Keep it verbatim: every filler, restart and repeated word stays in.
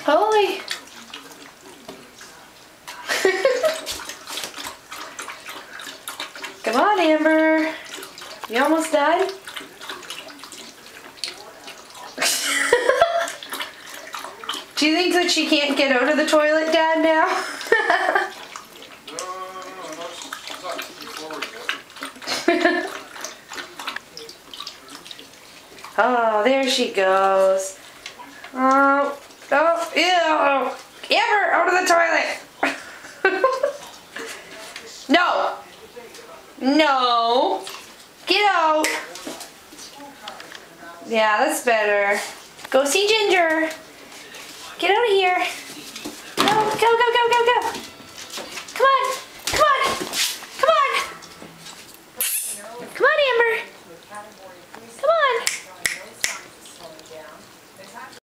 Holy. Come on, Amber. You almost died? Do you think that she can't get out of the toilet, Dad, now? No, no, no, she's not looking forward to it. Oh, there she goes. Oh, oh, ew. Amber, out of the toilet. No. No. Get out. Yeah, that's better. Go see Ginger. Get out of here. Go, go, go, go, go, go. Come on.